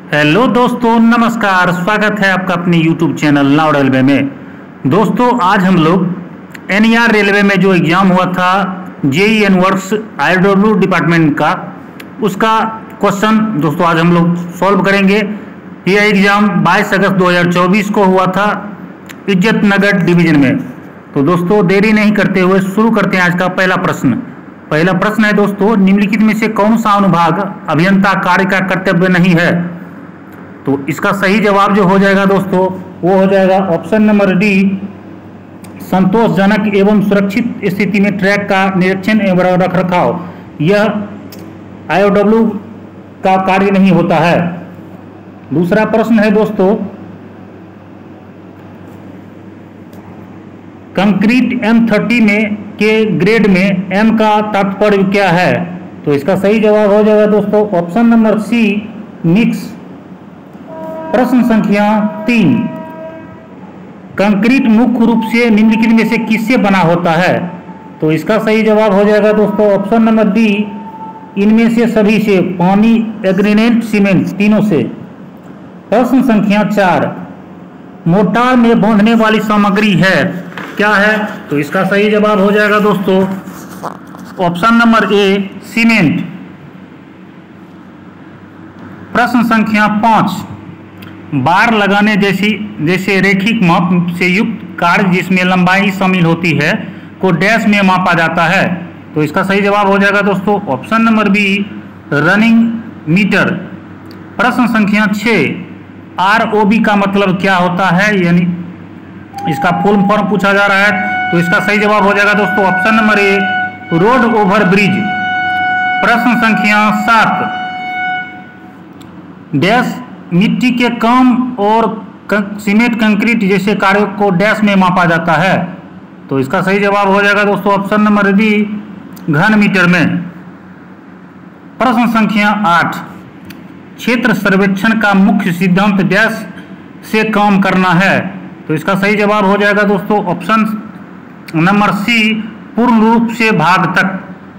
Hello दोस्तों, नमस्कार। स्वागत है आपका अपने YouTube चैनल नाउ रेलवे में। दोस्तों, आज हम लोग एनईआर रेलवे में जो एग्ज़ाम हुआ था जेईई एनवर्स आईडब्ल्यू डिपार्टमेंट का, उसका क्वेश्चन दोस्तों आज हम लोग सॉल्व करेंगे। यह एग्ज़ाम 22 अगस्त 2024 को हुआ था इज्जत नगर डिवीज़न में। तो दोस्तों देरी नहीं करते हुए शुरू करते हैं आज का पहला प्रश्न। पहला प्रश्न है दोस्तों, निम्नलिखित में से कौन सा अनुभाग अभियंता कार्य का कर्तव्य नहीं है? तो इसका सही जवाब जो हो जाएगा दोस्तों वो हो जाएगा ऑप्शन नंबर डी, संतोषजनक एवं सुरक्षित स्थिति में ट्रैक का निरीक्षण एवं रखरखाव। यह आईओडब्ल्यू का कार्य नहीं होता है। दूसरा प्रश्न है दोस्तों, कंक्रीट M30 में के ग्रेड में M का तात्पर्य क्या है? तो इसका सही जवाब हो जाएगा दोस्तों ऑप्शन नंबर सी, मिक्स। प्रश्न संख्या 3, कंक्रीट मुख्य रूप से निम्नलिखित में से किससे बना होता है? तो इसका सही जवाब हो जाएगा दोस्तों ऑप्शन नंबर डी, इनमें से सभी से, पानी, एग्रीनेट, सीमेंट, तीनों से। प्रश्न संख्या 4, मोर्टार में बांधने वाली सामग्री है क्या है? तो इसका सही जवाब हो जाएगा दोस्तों ऑप्शन नंबर ए, सीमेंट। प्रश्न संख्या 5, बार लगाने जैसे रैखिक माप से युक्त कार्य जिसमें लंबाई शामिल होती है को डैश में मापा जाता है। तो इसका सही जवाब हो जाएगा दोस्तों option number B, running metre. प्रश्न संख्या 6, ROB का मतलब क्या होता है, यानी इसका फुल फॉर्म पूछा जा रहा है। तो इसका सही जवाब हो जाएगा दोस्तों option number A, road over bridge. प्रश्न संख्या 7, डैश मिट्टी के काम और सीमेंट कंक्रीट जैसे कार्यों को डैश में मापा जाता है। तो इसका सही जवाब हो जाएगा दोस्तों ऑप्शन नंबर बी, घन मीटर में। प्रश्न संख्या 8, क्षेत्र सर्वेक्षण का मुख्य सिद्धांत डैश से काम करना है। तो इसका सही जवाब हो जाएगा दोस्तों ऑप्शन नंबर सी, पूर्ण रूप से भाग तक।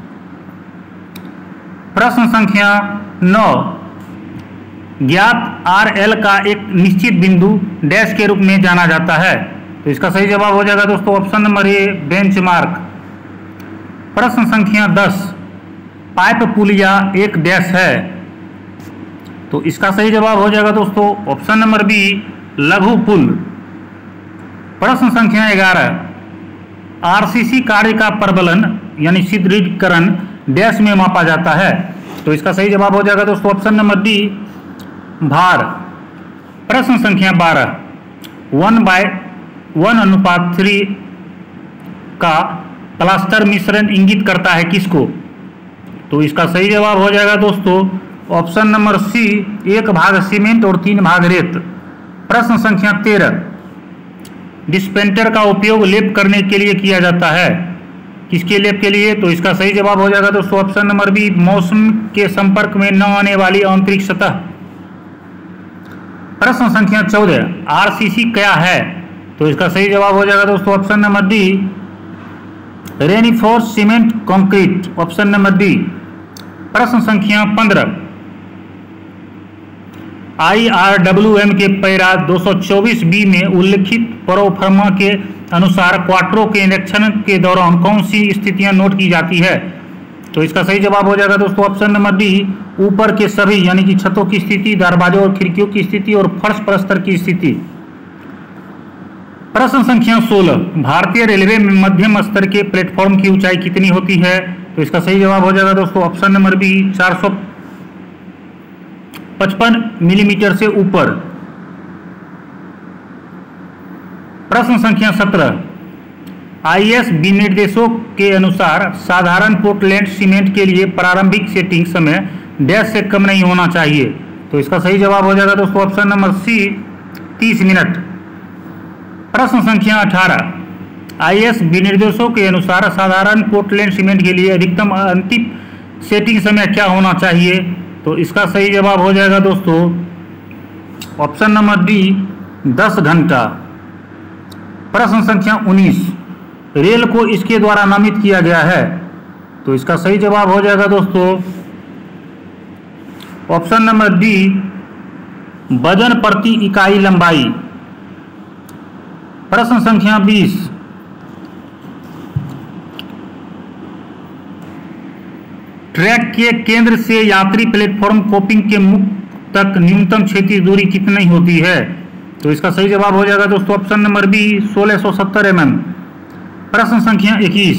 प्रश्न संख्या 9, ज्ञात RL का एक निश्चित बिंदु डैश के रूप में जाना जाता है। तो इसका सही जवाब हो जाएगा दोस्तों ऑप्शन नंबर ए, बेंचमार्क। प्रश्न संख्या 10, पाइप पुलिया एक डैश है। तो इसका सही जवाब हो जाएगा दोस्तों ऑप्शन नंबर बी, लघु पुल। प्रश्न संख्या 11, RCC कार्य का प्रबलन यानी सुदृढ़ीकरण डैश में मापा जाता है। तो इसका सही जवाब हो जाएगा दोस्तों ऑप्शन नंबर डी, भार। प्रश्न संख्या 12, 1/1:3 का प्लास्टर मिश्रण इंगित करता है किसको? तो इसका सही जवाब हो जाएगा दोस्तों ऑप्शन नंबर सी, 1 भाग सीमेंट और 3 भाग रेत। प्रश्न संख्या 13, डिस्पेंटर का उपयोग लेप करने के लिए किया जाता है, किसके लेप के लिए? तो इसका सही जवाब हो जाएगा दोस्तों ऑप्शन नंबर बी, मौसम के संपर्क में न आने वाली आंतरिक सतह। प्रश्न संख्या 14, RCC क्या है? तो इसका सही जवाब हो जाएगा दोस्तों option number D, reinforced cement concrete, option number D. प्रश्न संख्या 15, IRWM के पैरा 224B में उल्लिखित प्रोफार्मा के अनुसार क्वार्टरों के निरीक्षण के दौरान कौन सी स्थितियां नोट की जाती है? तो इसका सही जवाब हो जाएगा दोस्तों ऑप्शन नंबर डी, ऊपर के सभी यानी कि छतों की स्थिति, दरवाजों और खिड़कियों की स्थिति और फर्श परस्तर की स्थिति। प्रश्न संख्या 16, भारतीय रेलवे में मध्यम स्तर के प्लेटफॉर्म की ऊंचाई कितनी होती है? तो इसका सही जवाब हो जाएगा दोस्तों ऑप्शन नंबर बी, 455 मिलीमीटर से ऊपर। प्रश्न संख्या 17, IS विनिर्देशों के अनुसार साधारण पोर्टलैंड सीमेंट के लिए प्रारंभिक सेटिंग समय डैश से कम नहीं होना चाहिए। तो इसका सही जवाब हो जाएगा दोस्तों ऑप्शन नंबर सी, 30 मिनट। प्रश्न संख्या 18, IS विनिर्देशों के अनुसार साधारण पोर्टलैंड सीमेंट के लिए अधिकतम अंतिम सेटिंग समय क्या होना चाहिए? तो इसका सही जवाब हो जाएगा दोस्तों ऑप्शन नंबर डी, 10 घंटा। प्रश्न संख्या 19, रेल को इसके द्वारा नामित किया गया है। तो इसका सही जवाब हो जाएगा दोस्तों ऑप्शन नंबर डी, वजन प्रति इकाई लंबाई। प्रश्न संख्या 20, ट्रैक के केंद्र से यात्री प्लेटफॉर्म कोपिंग के मुख तक न्यूनतम क्षैतिज दूरी कितनी होती है? तो इसका सही जवाब हो जाएगा दोस्तों ऑप्शन नंबर बी 1670 mm। प्रश्न संख्या 21,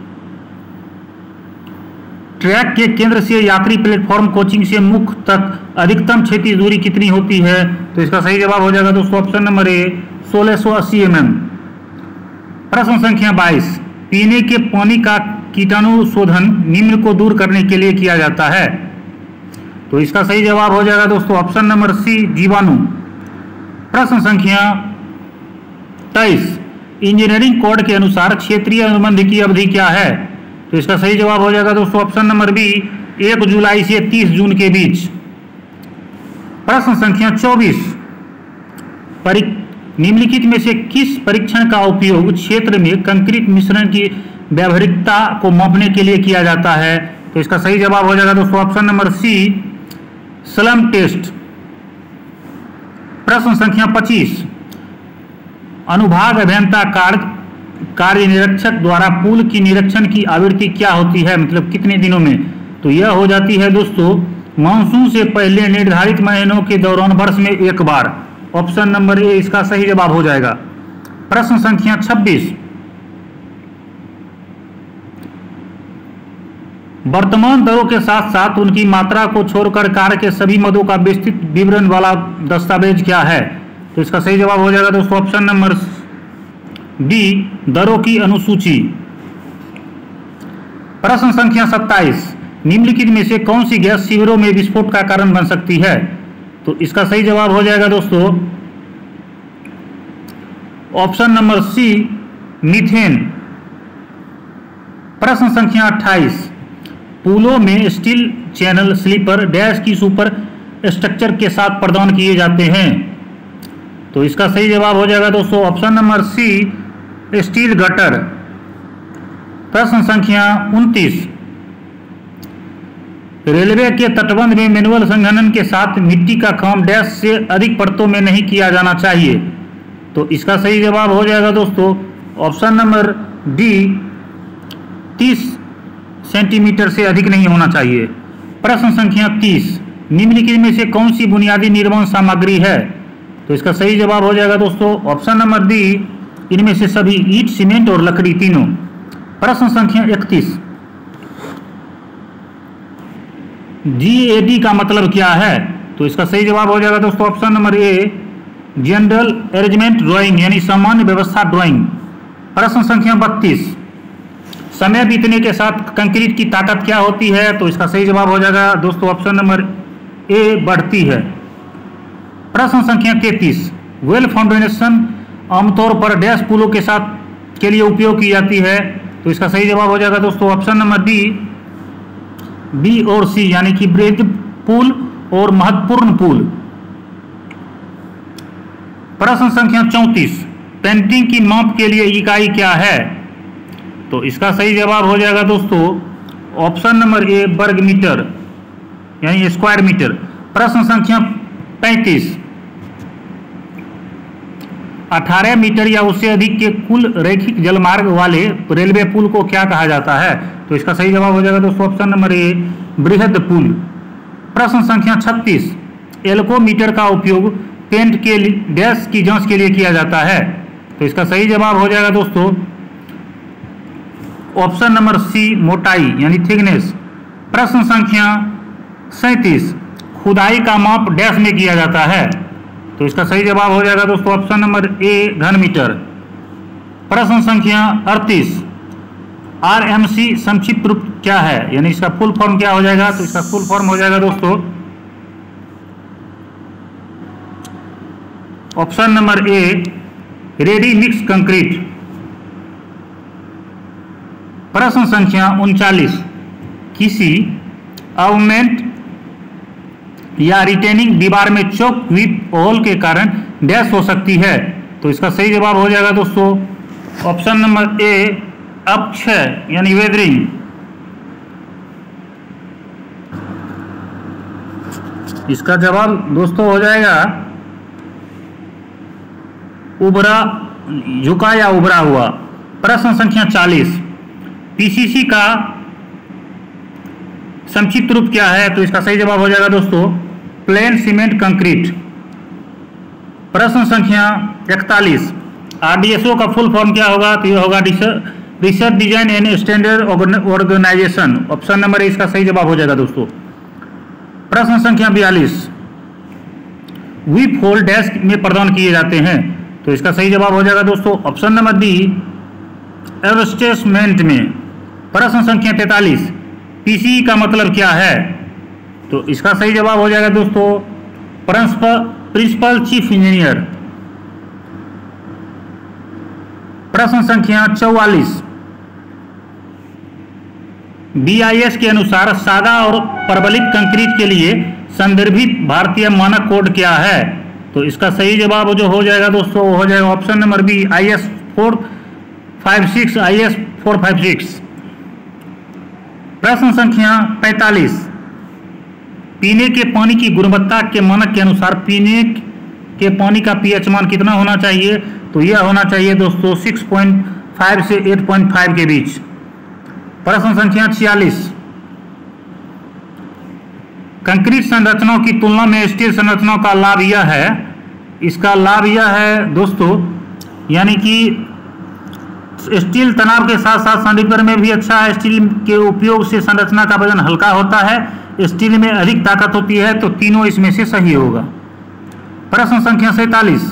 ट्रैक के केंद्र से यात्री प्लेटफॉर्म कोचिंग से मुख तक अधिकतम क्षैतिज दूरी कितनी होती है? तो इसका सही जवाब हो जाएगा दोस्तों ऑप्शन नंबर ए 1680 mm। प्रश्न संख्या 22, पीने के पानी का कीटाणु शोधन निम्न को दूर करने के लिए किया जाता है। तो इसका सही जवाब हो जाएगा दोस्तों ऑप्शन नंबर सी जीवाणु। प्रश्न संख्या 23, इंजीनियरिंग कोड के अनुसार क्षेत्रीय अनुबंध की अवधि क्या है? तो इसका सही जवाब हो जाएगा दोस्तों ऑप्शन नंबर बी 1 जुलाई से 30 जून के बीच। प्रश्न संख्या 24, निम्नलिखित में से किस परीक्षण का उपयोग क्षेत्र में कंक्रीट मिश्रण की व्यावहारिकता को मापने के लिए किया जाता है? तो इसका सही जवाब हो जाएगा दोस्तों option number C slump test. प्रश्न संख्या 25, अनुभाग अभियंता कार्य निरीक्षक द्वारा पुल की निरीक्षण की आवृत्ति क्या होती है, मतलब कितने दिनों में? तो यह हो जाती है दोस्तों मानसून से पहले निर्धारित महीनों के दौरान वर्ष में एक बार। ऑप्शन नंबर ए इसका सही जवाब हो जाएगा। प्रश्न संख्या 26, वर्तमान दरों के साथ साथ उनकी मात्रा को छोड़कर कार्य के सभी मदों का विस्तृत विवरण वाला दस्तावेज क्या है? तो इसका सही जवाब हो जाएगा दोस्तों ऑप्शन नंबर डी दरों की अनुसूची। प्रश्न संख्या 27, निम्नलिखित में से कौन सी गैस शिविरों में विस्फोट का कारण बन सकती है? तो इसका सही जवाब हो जाएगा दोस्तों ऑप्शन नंबर सी मीथेन। प्रश्न संख्या 28, पुलों में स्टील चैनल स्लीपर डैश की सुपर स्ट्रक्चर के साथ प्रदान किए जाते हैं। तो इसका सही जवाब हो जाएगा दोस्तों option number C steel girder. प्रश्न संख्या 29, रेलवे के तटबंध में मैनुअल संघनन के साथ मिट्टी का काम डैश से अधिक परतों में नहीं किया जाना चाहिए। तो इसका सही जवाब हो जाएगा दोस्तों ऑप्शन नंबर डी 30 सेंटीमीटर से अधिक नहीं होना चाहिए। प्रश्न संख्या 30, निम्नलिखित में से कौन सी बुनियादी निर्माण सामग्री है? तो इसका सही जवाब हो जाएगा दोस्तों ऑप्शन नंबर डी इनमें से सभी, ईंट, सीमेंट और लकड़ी तीनों। प्रश्न संख्या 31, GAD का मतलब क्या है? तो इसका सही जवाब हो जाएगा दोस्तों option number A general arrangement drawing यानी सामान्य व्यवस्था ड्राइंग। प्रश्न संख्या 32, समय बीतने के साथ कंक्रीट की ताकत क्या होती है? तो इसका सही जवाब हो जाएगा दोस्तों ऑप्शन नंबर ए बढ़ती है। प्रश्न संख्या 33, वेल फाउंडेशन आमतौर पर डैश पुलों के साथ के लिए उपयोग की जाती है। तो इसका सही जवाब हो जाएगा दोस्तों ऑप्शन नंबर बी और सी यानी कि बृहद पुल और महत्वपूर्ण पुल। प्रश्न संख्या 34, पेंटिंग की माप के लिए इकाई क्या है? तो इसका सही जवाब हो जाएगा दोस्तों ऑप्शन नंबर ए वर्ग मीटर यानी स्क्वायर मीटर। प्रश्न संख्या 35, 18 मीटर या उससे अधिक के कुल रैखिक जलमार्ग वाले रेलवे पुल को क्या कहा जाता है? तो इसका सही जवाब हो जाएगा दोस्तों ऑप्शन नंबर ए बृहद पुल। प्रश्न संख्या 36, एल्कोमीटर का उपयोग पेंट के डैश की जांच के लिए किया जाता है। तो इसका सही जवाब हो जाएगा दोस्तों ऑप्शन नंबर सी मोटाई यानी थिकनेस। प्रश्न संख्या 37, खुदाई का माप डैश में किया जाता है। तो इसका सही जवाब हो जाएगा दोस्तों ऑप्शन नंबर ए घन मीटर। प्रश्न संख्या 38, RMC संक्षिप्त रूप क्या है यानी इसका फुल फॉर्म क्या हो जाएगा? तो इसका फुल फॉर्म हो जाएगा दोस्तों option number A ready mix concrete. प्रश्न संख्या 39, किसी अवमेंट या रिटेनिंग दीवार में चौक विथ होल के कारण डैश हो सकती है। तो इसका सही जवाब हो जाएगा दोस्तों ऑप्शन नंबर ए अपक्षय यानी वेदरिंग। इसका जवाब दोस्तों हो जाएगा उभरा, झुका या उभरा हुआ। प्रश्न संख्या 40, पीसीसी का संक्षिप्त रूप क्या है? तो इसका सही जवाब हो जाएगा दोस्तों प्लेन सीमेंट कंक्रीट। प्रश्न संख्या 41, आरडीएसओ का फुल फॉर्म क्या होगा? तो यह होगा research design and standard organisation. Option number A इसका सही जवाब हो जाएगा दोस्तों। प्रश्न संख्या 42, व्हीप होल डैश में प्रदान किए जाते हैं। तो इसका सही जवाब हो जाएगा दोस्तों ऑप्शन नंबर डी एडवर्टाइजमेंट में। प्रश्न संख्या 43, पीसीई का मतलब क्या है? तो इसका सही जवाब हो जाएगा दोस्तों प्रिंसिपल चीफ इंजीनियर। प्रश्न संख्या 44, बीआईएस के अनुसार सादा और प्रबलित कंक्रीट के लिए संदर्भित भारतीय मानक कोड क्या है? तो इसका सही जवाब जो हो जाएगा दोस्तों वो हो जाएगा option number B IS 456 IS 456। प्रश्न संख्या 45, पीने के पानी की गुणवत्ता के मानक के अनुसार पीने के पानी का पीएच मान कितना होना चाहिए? तो यह होना चाहिए दोस्तों 6.5 से 8.5 के बीच। प्रश्न संख्या 46, कंक्रीट संरचनाओं की तुलना में स्टील संरचनाओं का लाभ यह है, इसका लाभ यह है दोस्तों यानी कि स्टील तनाव के साथ साथ संधिकरण में भी अच्छा है। स्टील के उपयोग से संरचना का वजन हल्का होता है, स्टील में अधिक ताकत होती है। तो तीनों इसमें से सही होगा। प्रश्न संख्या 47,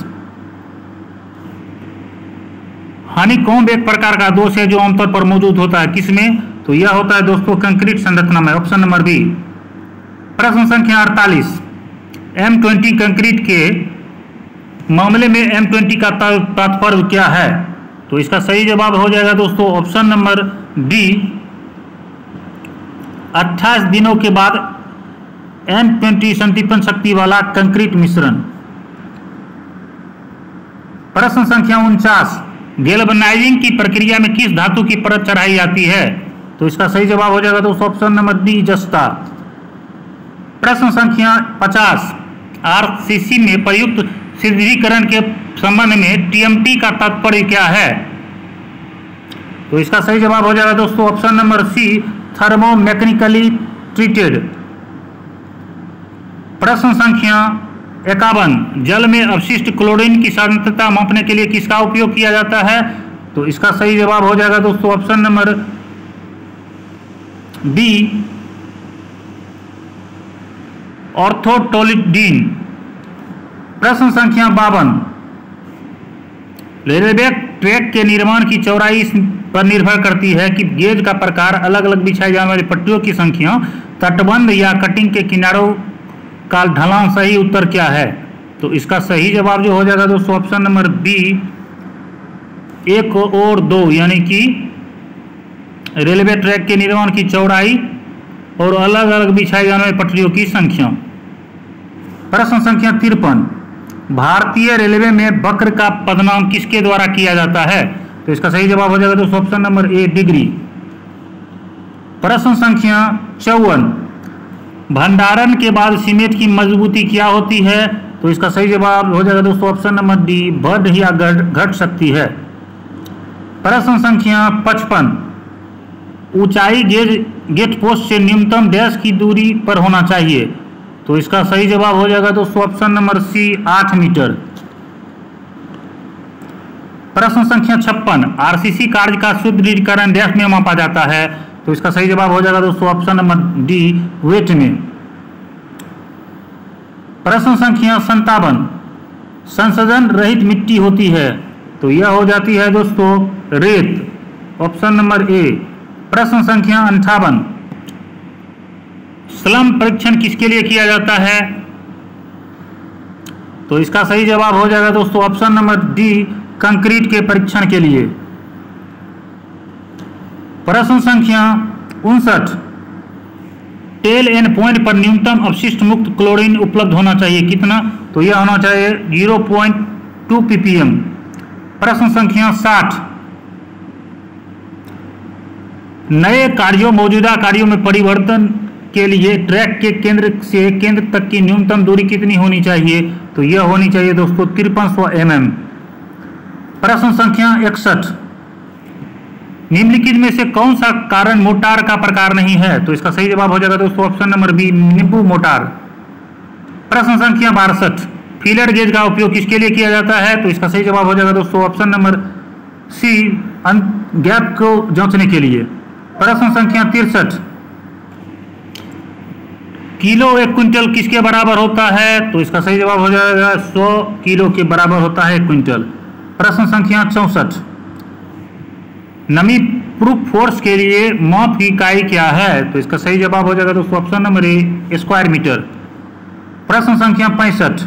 हनीकॉम्ब एक प्रकार का दोष है जो आमतौर पर मौजूद होता है किसमें? तो यह होता है दोस्तों कंक्रीट संरचना में। Option number B. प्रश्न संख्या 48, M20 कंक्रीट के मामले में M20 का तात्पर्य क्या है? तो इसका सही जवाब हो जाएगा दोस्तों ऑप्शन नंबर डी 28 दिनों के बाद M20 संदीपन शक्ति वाला कंक्रीट मिश्रण। प्रश्न संख्या 49, गैल्वेनाइजिंग की प्रक्रिया में किस धातु की परत चढ़ाई जाती है? तो इसका सही जवाब हो जाएगा दोस्तों ऑप्शन नंबर डी जस्ता। प्रश्न संख्या 50, आरसीसी में प्रयुक्त सुदृढ़ीकरण के संबंध में टीएमटी का तात्पर्य क्या है? तो इसका सही जवाब हो जाएगा दोस्तों option number C thermo mechanically treated. प्रश्न संख्या 51, जल में अवशिष्ट क्लोरीन की सांद्रता मापने के लिए किसका उपयोग किया जाता है? तो इसका सही जवाब हो जाएगा दोस्तों ऑप्शन नंबर बी ऑर्थोटोलिडीन। प्रश्न संख्या 52, रेलवे ट्रैक के निर्माण की चौड़ाई इस पर निर्भर करती है कि गेज का प्रकार, अलग अलग बिछाई जाने वाली पट्टियों की संख्या, तटबंध या कटिंग के किनारों का ढलान। सही उत्तर क्या है? तो इसका सही जवाब जो हो जाएगा दोस्तों ऑप्शन नंबर बी 1 और 2 यानी कि रेलवे ट्रैक के निर्माण की चौड़ाई और अलग अलग बिछाई जाने वाली पटरियों की संख्या। प्रश्न संख्या 53, भारतीय रेलवे में वक्र का पदनाम किसके द्वारा किया जाता है? तो इसका सही जवाब हो जाएगा दोस्तों ऑप्शन नंबर ए डिग्री। प्रश्न संख्या 54, भंडारण के बाद सीमेंट की मजबूती क्या होती है? तो इसका सही जवाब हो जाएगा दोस्तों ऑप्शन नंबर डी बढ़ या घट सकती है। प्रश्न संख्या 55, ऊंचाई गेट पोस्ट से न्यूनतम डैश की दूरी पर होना चाहिए। तो इसका सही जवाब हो जाएगा दोस्तों ऑप्शन नंबर सी 8 मीटर। प्रश्न संख्या 56, आरसीसी कार्य का सुदृढ़ीकरण डैश में मापा जाता है। तो इसका सही जवाब हो जाएगा दोस्तों ऑप्शन नंबर डी वेट में। प्रश्न संख्या 57, संशोधन रहित मिट्टी होती है। तो यह हो जाती है दोस्तों रेत। Option number A. प्रश्न संख्या 58, स्लम परीक्षण किसके लिए किया जाता है? तो इसका सही जवाब हो जाएगा दोस्तों ऑप्शन नंबर डी कंक्रीट के परीक्षण के लिए। प्रश्न संख्या 59, टेल एंड पॉइंट पर न्यूनतम अपशिष्ट मुक्त क्लोरीन उपलब्ध होना चाहिए कितना? तो यह होना चाहिए 0.2 ppm। प्रश्न संख्या 60, नए कार्यों मौजूदा कार्यों में परिवर्तन के लिए ट्रैक के केंद्र से केंद्र तक की न्यूनतम दूरी कितनी होनी चाहिए? तो यह होनी चाहिए दोस्तों 5300 mm। प्रश्न संख्या 61, निम्नलिखित में से कौन सा कारण मोटार का प्रकार नहीं है? तो इसका सही जवाब हो जाएगा दोस्तों ऑप्शन नंबर बी, नींबू मोटार। प्रश्न संख्या 62, फीलर गेज का उपयोग किसके लिए किया जाता है? तो इसका सही जवाब हो जाएगा दोस्तों ऑप्शन नंबर सी, गैप को जांचने के लिए। प्रश्न संख्या 63, किलो 1 क्विंटल किसके बराबर होता है? तो इसका सही जवाब हो जाएगा 100 किलो के बराबर होता है 1 क्विंटल। प्रश्न संख्या 64, नमी प्रूफ फोर्स के लिए माप की इकाई क्या है? तो इसका सही जवाब हो जाएगा दोस्तों option number A, square metre. प्रश्न संख्या 65,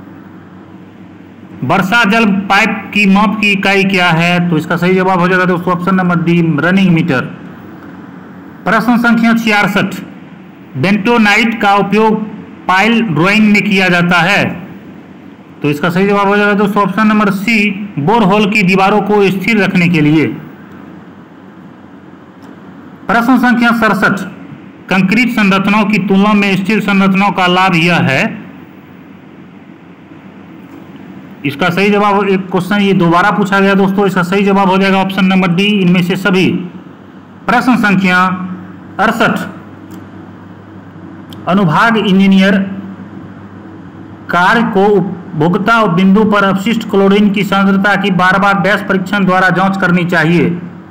वर्षा जल पाइप की माप की इकाई क्या है? तो इसका सही जवाब हो जाएगा दोस्तों option number D, running metre. प्रश्न संख्या 66, बेंटोनाइट का उपयोग पाइल ड्राइंग में किया जाता है। तो इसका सही जवाब हो जाएगा दोस्तों ऑप्शन नंबर सी, बोरहोल की दीवारों को स्थिर रखने के लिए। प्रश्न संख्या 67, कंक्रीट संरचनाओं की तुलना में स्टील संरचनाओं का लाभ यह है। इसका सही जवाब, एक क्वेश्चन ये दोबारा पूछा गया दोस्तों, इसका सही जवाब हो जाएगा ऑप्शन नंबर डी, इनमें से सभी। प्रश्न संख्या 68, अनुभाग इंजीनियर कार्य को उपभोक्ता बिंदु पर अपशिष्ट क्लोरीन की सांद्रता की बार-बार डैश परीक्षण द्वारा जांच करनी चाहिए।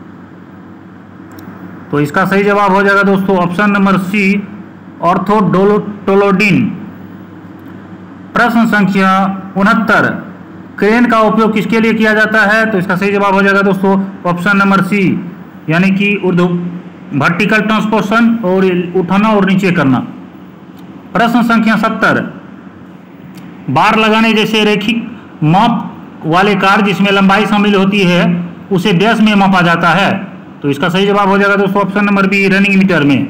तो इसका सही जवाब हो जाएगा दोस्तों ऑप्शन नंबर सी, ऑर्थोटोलोडीन। प्रश्न संख्या 69, क्रेन का उपयोग किसके लिए किया जाता है? तो इसका सही जवाब हो जाएगा दोस्तों ऑप्शन नंबर सी, यानी कि वर्टिकल ट्रांसपोर्शन और उठाना और नीचे करना। प्रश्न संख्या 70, बार लगाने जैसे रैखिक माप वाले कार्य जिसमें लंबाई शामिल होती है उसे डैश में मापा जाता है। तो इसका सही जवाब हो जाएगा दोस्तों option number B, running metre में।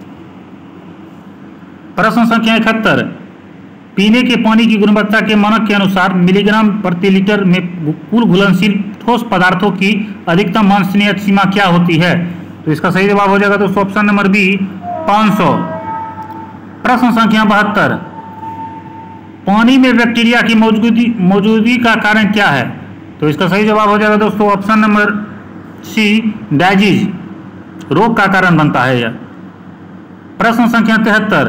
प्रश्न संख्या 71, पीने के पानी की गुणवत्ता के मानक के अनुसार मिलीग्राम प्रति लीटर में कुल घुलनशील ठोस पदार्थों की अधिकतम वांछनीय सीमा क्या होती है? तो इसका सही जवाब हो जाएगा दोस्तों ऑप्शन नंबर बी, 500। प्रश्न संख्या 72, पानी में बैक्टीरिया की मौजूदगी का कारण क्या है? तो इसका सही जवाब हो जाएगा दोस्तों ऑप्शन नंबर सी, डायजीज, रोग का कारण बनता है यह। प्रश्न संख्या 73,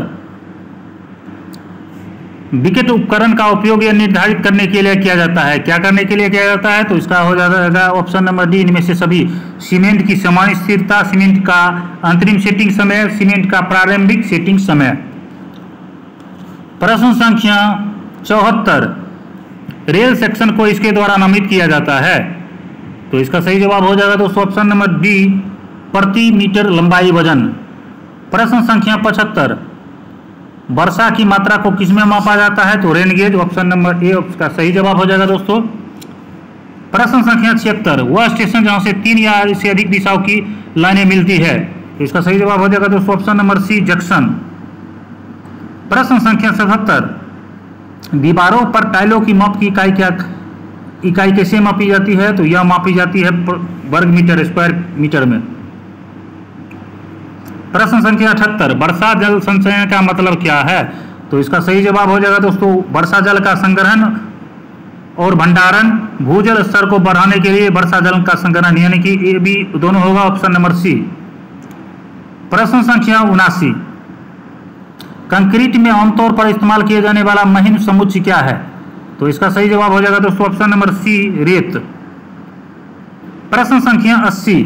विकेट उपकरण का उपयोग यह निर्धारित करने के लिए किया जाता है, क्या करने के लिए किया जाता है? तो इसका हो जाएगा ऑप्शन नंबर डी, इनमें से सभी। सीमेंट की समान स्थिरता, सीमेंट का अंतरिम सेटिंग समय, सीमेंट का प्रारंभिक सेटिंग समय। प्रश्न संख्या 74, रेल सेक्शन को इसके द्वारा नामित किया जाता है। तो इसका सही जवाब हो जाएगा दोस्तों ऑप्शन नंबर डी, प्रति मीटर लंबाई वजन। प्रश्न संख्या 75, वर्षा की मात्रा को किसमें मापा जाता है? तो rain gauge, option number A उसका सही जवाब हो जाएगा दोस्तों। प्रश्न संख्या 76, वह स्टेशन जहां से 3 या इससे अधिक दिशाओं की लाइनें मिलती है। तो इसका सही जवाब हो जाएगा दोस्तों ऑप्शन नंबर सी, जंक्शन। प्रश्न संख्या 77, दीवारों पर टाइलों की माप की इकाई कैसे मापी जाती है? तो यह मापी जाती है वर्ग मीटर, स्क्वायर मीटर में। प्रश्न संख्या 78, वर्षा जल संचयन का मतलब क्या है? तो इसका सही जवाब हो जाएगा दोस्तों वर्षा जल का संग्रहण और भंडारण, भूजल स्तर को बढ़ाने के लिए वर्षा जल का संग्रहण, यानी कि ए बी दोनों होगा ऑप्शन नंबर सी। प्रश्न संख्या 79, कंक्रीट में आमतौर पर इस्तेमाल किए जाने वाला महीन समुच्चय क्या है? तो इसका सही जवाब हो जाएगा दोस्तों ऑप्शन नंबर सी, रेत। प्रश्न संख्या 80,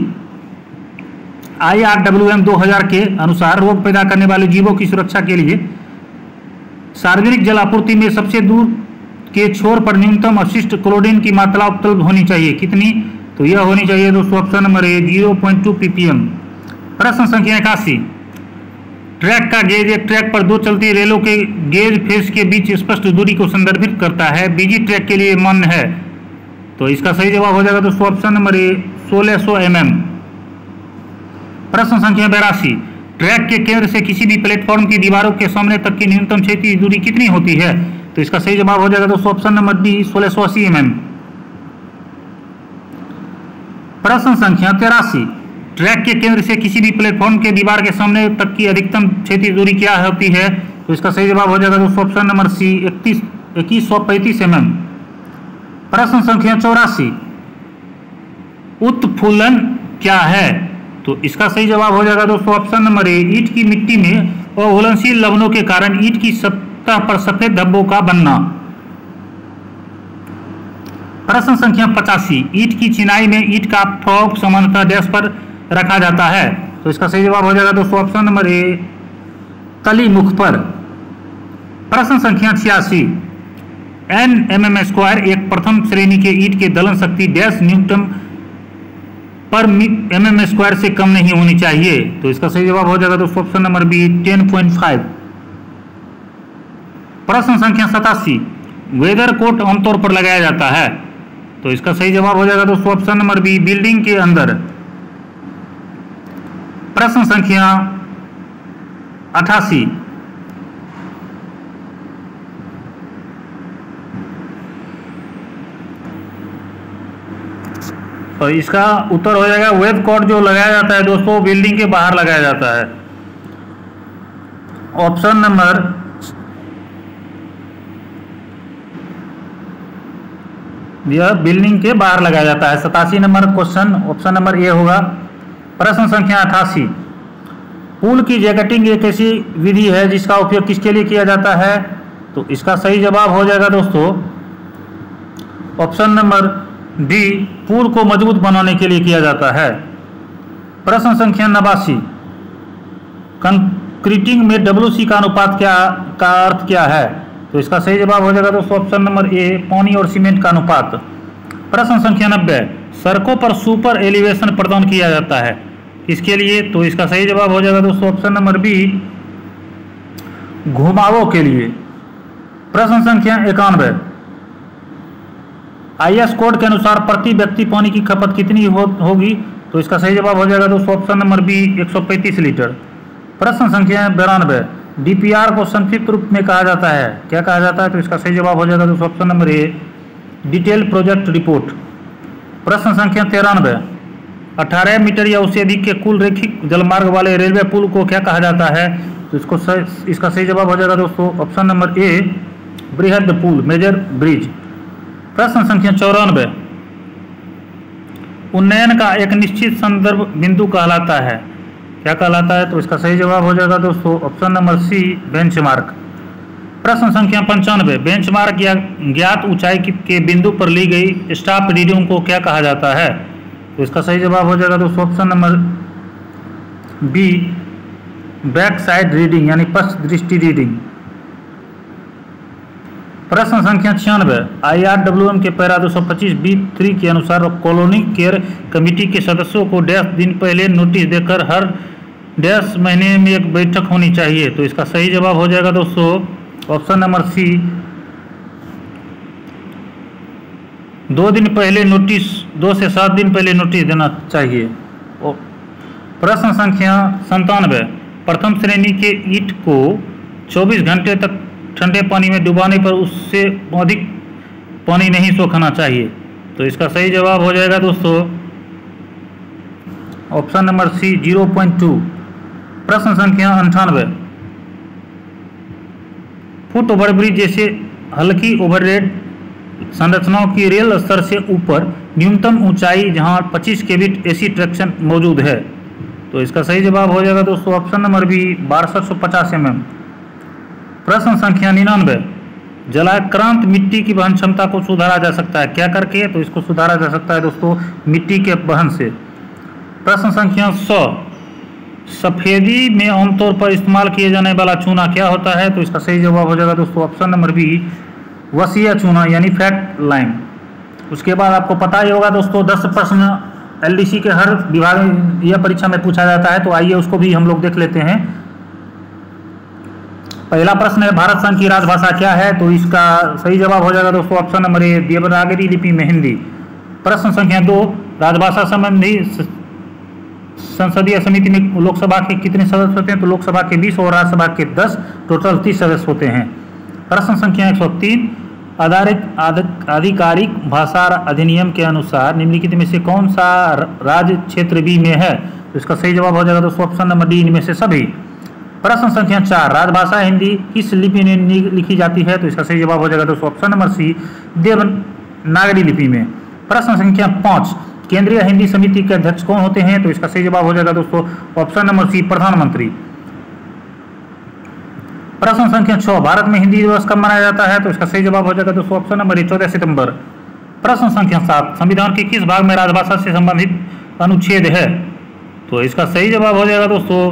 IRWM 2000 के अनुसार रोग पैदा करने वाले जीवों की सुरक्षा के लिए सार्वजनिक जल आपूर्ति में सबसे दूर के छोर पर न्यूनतम अपशिष्ट क्लोरीन की मात्रा उपलब्ध होनी चाहिए, कितनी? तो यह होनी चाहिए दोस्तों ऑप्शन नंबर ए, 0.2 ppm। प्रश्न संख्या 81, ट्रैक का गेज एक ट्रैक पर 2 चलती रेलों के गेज फेस के बीच स्पष्ट दूरी को संदर्भित करता है, बीजी ट्रैक के लिए मान्य है। तो इसका सही जवाब हो जाएगा दोस्तों ऑप्शन नंबर ए, 1600 mm। प्रश्न संख्या 82, ट्रैक के केंद्र से किसी भी प्लेटफॉर्म की दीवारों के सामने तक की न्यूनतम क्षैतिज दूरी कितनी होती है? तो इसका सही जवाब हो जाएगा दोस्तों ऑप्शन नंबर डी, 1680 mm। प्रश्न संख्या 83, ट्रैक के केंद्र से किसी भी प्लेटफॉर्म के दीवार के सामने तक की अधिकतम क्षैतिज दूरी क्या होती है? तो इसका सही जवाब हो जाएगा दोस्तों ऑप्शन नंबर सी, 2135 mm। प्रश्न संख्या 84, उत्फुल्लन क्या है? तो इसका सही जवाब हो जाएगा दोस्तों ऑप्शन नंबर ए, ईंट की मिट्टी में अघुलनशील लवणों के कारण ईंट की सतह पर सफेद धब्बों का बनना। प्रश्न संख्या 85, ईंट की चिनाई में ईंट का फ्रॉक सामान्यतः डैश पर रखा जाता है। तो इसका सही जवाब हो जाएगा दोस्तों ऑप्शन नंबर ए, तली मुख पर। प्रश्न संख्या 86, Nmm² एक प्रथम श्रेणी के ईंट के दलन शक्ति डैश न्यूटन पर mm² से कम नहीं होनी चाहिए। तो इसका सही जवाब हो जाएगा दोस्तों ऑप्शन नंबर बी, 10.5। प्रश्न संख्या 87, वेदर कोट आमतौर पर लगाया जाता है। तो इसका सही जवाब हो जाएगा दोस्तों ऑप्शन नंबर बी, बिल्डिंग के अंदर। प्रश्न संख्या 88, तो इसका उत्तर हो जाएगा वेब कोड जो लगाया जाता है दोस्तों बिल्डिंग के बाहर लगाया जाता है। ऑप्शन नंबर यह बिल्डिंग के बाहर लगाया जाता है। 87 number question option number A होगा। प्रश्न संख्या 88, पुल की जैकेटिंग एक ऐसी विधि है जिसका उपयोग किसके लिए किया जाता है? तो इसका सही जवाब हो जाएगा दोस्तों ऑप्शन नंबर डी, पुल को मजबूत बनाने के लिए किया जाता है। प्रश्न संख्या 89, कंक्रीटिंग में WC का अनुपात का अर्थ क्या है? तो इसका सही जवाब हो जाएगा दोस्तों ऑप्शन नंबर ए, पानी और सीमेंट का अनुपात। प्रश्न संख्या 90, सड़कों पर सुपर एलिवेशन प्रदान किया जाता है इसके लिए? तो इसका सही जवाब हो जाएगा दोस्तों ऑप्शन नंबर बी, घुमावों के लिए। प्रश्न संख्या 91, IS कोड के अनुसार प्रति व्यक्ति पानी की खपत कितनी होगी? तो इसका सही जवाब हो जाएगा दोस्तों ऑप्शन नंबर बी, 135 लीटर। प्रश्न संख्या 92, DPR को संक्षिप्त रूप में कहा जाता है, क्या कहा जाता है? तो इसका सही जवाब हो जाएगा दोस्तों option number A, detail project report. प्रश्न संख्या 93, 18 मीटर या उससे अधिक के कुल रैखिक जलमार्ग वाले रेलवे पुल को क्या कहा जाता है? तो इसका सही जवाब हो जाएगा दोस्तों ऑप्शन नंबर ए, बृहद पुल, मेजर ब्रिज। प्रश्न संख्या 94, उन्नयन का एक निश्चित संदर्भ बिंदु कहलाता है, क्या कहलाता है? तो इसका सही जवाब हो जाएगा दोस्तों ऑप्शन नंबर सी, बेंचमार्क। प्रश्न संख्या 95, बेंचमार्क या ज्ञात ऊंचाई के बिंदु पर ली गई स्टॉप रीडिंग को क्या कहा जाता है? तो इसका सही जवाब हो जाएगा दोस्तों option number B, back side reading यानी पश्च दृष्टि रीडिंग। प्रश्न संख्या 96, IRWM के पैरा 225B3 के अनुसार कॉलोनी केयर कमेटी के सदस्यों को डैश दिन पहले नोटिस देकर हर डैश महीने में एक बैठक होनी चाहिए। तो इसका सही जवाब हो जाएगा दोस्तों ऑप्शन नंबर सी, 2 दिन पहले नोटिस, 2 से 7 दिन पहले नोटिस देना चाहिए। प्रश्न संख्या 97, प्रथम श्रेणी के ईंट को 24 घंटे तक ठंडे पानी में डुबाने पर उससे अधिक पानी नहीं सोखना चाहिए। तो इसका सही जवाब हो जाएगा दोस्तों ऑप्शन नंबर सी, 0.2। प्रश्न संख्या 98, फुट ओवरब्रिज जैसे हल्की ओवरहेड संरचनाओं की रेल स्तर से ऊपर न्यूनतम ऊंचाई जहां 25 kV AC ट्रैक्शन मौजूद है। तो इसका सही जवाब हो जाएगा दोस्तों ऑप्शन नंबर बी, 1250 mm। प्रश्न संख्या 99, जलाक्रांत मिट्टी की वहन क्षमता को सुधारा जा सकता है, क्या करके? तो इसको सुधारा जा सकता है दोस्तों मिट्टी के वहन से। प्रश्न संख्या 100, सफेदी में आमतौर पर इस्तेमाल किए जाने वाला चूना क्या होता है? तो इसका सही जवाब हो जाएगा दोस्तों ऑप्शन नंबर बी, वसीय चूना यानी फैट लाइम। उसके बाद आपको पता ही होगा दोस्तों 10 प्रश्न LDC के हर विभाग या परीक्षा में पूछा जाता है, तो आइए उसको भी हम लोग देख लेते हैं। पहला प्रश्न है, भारत संघ की राजभाषा क्या है? तो इसका सही जवाब हो जाएगा दोस्तों ऑप्शन नंबर ए, देवनागरी लिपि में हिंदी। प्रश्न संख्या 2, राजभाषा संबंधी संसदीय समिति में लोकसभा के कितने सदस्य होते हैं? तो लोकसभा के 20 और राज्यसभा के 10, टोटल 30 सदस्य होते हैं। प्रश्न संख्या 103, आधिकारिक भाषा अधिनियम के अनुसार निम्नलिखित में से कौन सा राज्य क्षेत्र बी में है? तो इसका सही जवाब हो जाएगा दोस्तों ऑप्शन नंबर डी, इनमें से सभी। प्रश्न संख्या 4, राजभाषा हिंदी किस लिपि में लिखी जाती है? तो इसका सही जवाब हो जाएगा दोस्तों ऑप्शन नंबर सी, देवनागरी लिपि में। प्रश्न संख्या 5, केंद्रीय हिंदी समिति के अध्यक्ष कौन होते हैं? तो इसका सही जवाब हो जाएगा दोस्तों ऑप्शन नंबर सी, प्रधानमंत्री। प्रश्न संख्या 6, भारत में हिंदी दिवस कब मनाया जाता है? तो इसका सही जवाब हो जाएगा दोस्तों ऑप्शन नंबर ए, 14 सितंबर। प्रश्न संख्या 7, संविधान के किस भाग में राजभाषा से संबंधित अनुच्छेद है? तो इसका सही जवाब हो जाएगा दोस्तों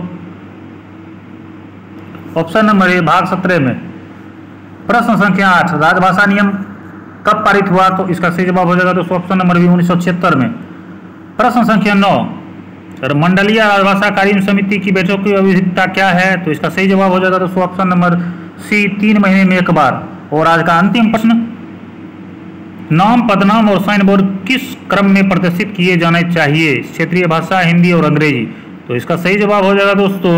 ऑप्शन नंबर ए, भाग 17 में। प्रश्न संख्या 8, राजभाषा नियम कब पारित हुआ? तो इसका सही जवाब हो जाएगा दोस्तों ऑप्शन नंबर बी, 1976 में। प्रश्न संख्या 9, मंडलीय राजभाषा कार्य समिति की बैठकों की अवधिता क्या है? तो इसका सही जवाब हो जाएगा दोस्तों ऑप्शन नंबर सी, 3 महीने में एक बार। और आज का अंतिम प्रश्न, नाम, पदनाम और साइन बोर्ड किस क्रम में प्रदर्शित किए जाने चाहिए? क्षेत्रीय भाषा, हिंदी और अंग्रेजी। तो इसका सही जवाब हो जाएगा दोस्तों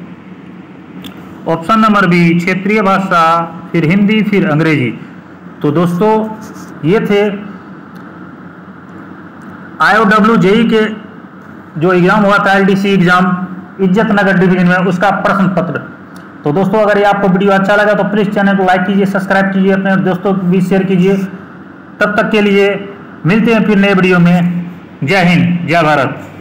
ऑप्शन नंबर बी, क्षेत्रीय भाषा, फिर हिंदी, फिर अंग्रेजी। तो दोस्तों ये थे IOW JEE के जो एग्जाम हुआ था, LDC एग्जाम इज्जत नगर डिवीजन में, उसका प्रश्न पत्र। तो दोस्तों अगर ये आपको वीडियो अच्छा लगा तो प्लीज चैनल को लाइक कीजिए, सब्सक्राइब कीजिए, अपने दोस्तों के बीच शेयर कीजिए। तब तक के लिए मिलते हैं फिर नए वीडियो में। जय हिंद, जय भारत।